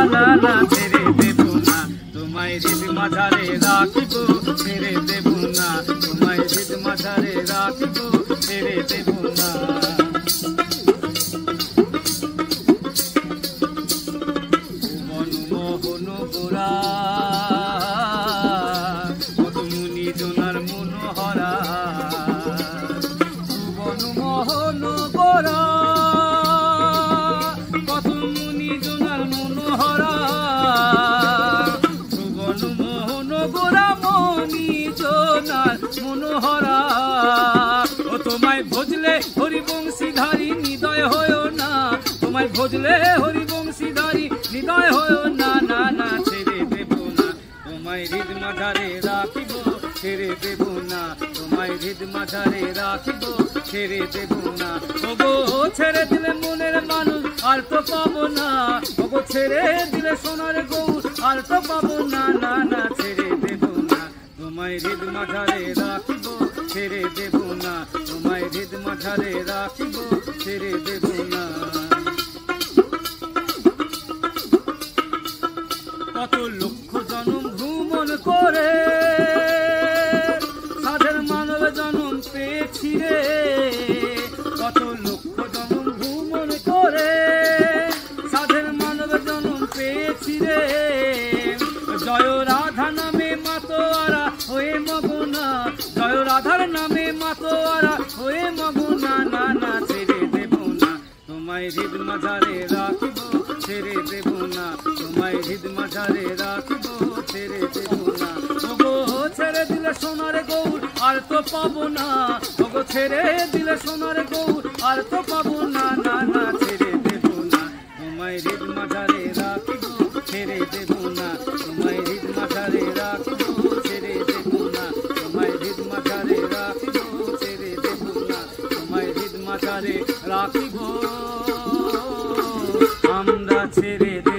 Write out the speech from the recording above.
না না ছেড়ে দেব না, তোমায় হৃদ মাঝারে রাখিব, ছেড়ে দেব না, তোমায় হৃদ মাঝারে রাখিব, ছেড়ে দেব না। ভুবন মোহন গোরা কত মুনি জনার মনোহরা, ভুবন মোহন গোরা কত মুনি জনার মনোহরা, ভুবন মোহন গোরা মনি জনার মনোহরা। ও তোমায় ভজলে হরিবংশীধারী হৃদয় হয় না, তোমায় ভজলে হরিবংশীধারী হৃদয় হয় না, না না ছেড়ে দেব না, তোমায় হৃদ মাঝারে রাখিব, ছেড়ে দেব না, তোমায় হৃদ মাঝারে রাখিব, ছেড়ে দেব না। ওগো ছেড়ে দিলে মনের মানুষ আর তো পাবো না, ওগো ছেড়ে দিলে সোনার গৌর আর তো পাবো না, না না ছেড়ে দেব না, তোমায় হৃদ মাঝারে রাখিব, ছেড়ে দেব না, তোমায় হৃদ মাঝারে রাখিব, ছেড়ে দেব না। কত লক্ষ জনম ভ্রমণ করে সাধের মানব জনম পেয়েছি রে, কত লক্ষ জনম ভ্রমণ করে সাধের মানব জনম পেয়েছি রে। জয় রাধা নামে মাতোয়ারা হয়ে মগনা, জয় রাধার নামে মাতোয়ারা হয়ে মগনা, না না ছেড়ে দেব না, তোমায় হৃদ মাঝারে রাখিব, ছেড়ে দেব না, তোমায় হৃদ মাঝারে রাখিব, ছেড়ে দেব না। ওগো ছেড়ে দিলে সোনার গৌর আর তো পাবো না, ওগো ছেড়ে দিলে সোনার গৌর আর তো পাবো না, না না ছেড়ে দেব না, তোমায় হৃদ মাঝারে রাখিব, ছেড়ে দেব না, তোমায় হৃদ মাঝারে রাখিব, ছেড়ে দেব না, তোমায় হৃদ মাঝারে রাখিব, ছেড়ে দেব না, তোমায় হৃদ মাঝারে রাখিব, আমরা ছেড়ে দেব।